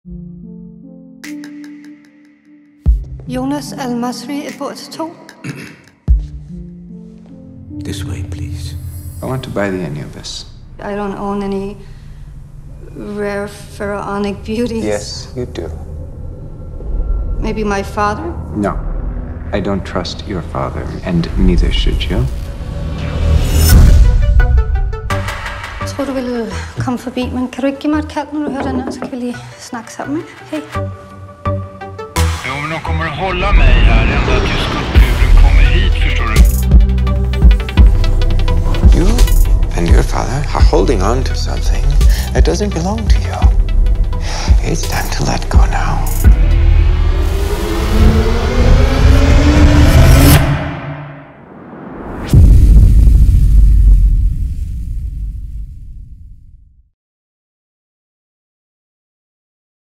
Jonas Al-Masri, et bord til 2. This way, please. I want to buy the Anubis. I don't own any rare pharaonic beauties. Yes, you do. Maybe my father? No, I don't trust your father, and neither should you. Jeg tror, du ville komme forbi, men kan du ikke give mig et kald, når du hører den her, så kan vi lige snakke sammen, ikke? Hej. Jo, men de kommer att hålla mig här ända tills skulpturen kommer hit, förstår du? You and your father are holding on to something that doesn't belong to you. It's time to let go now.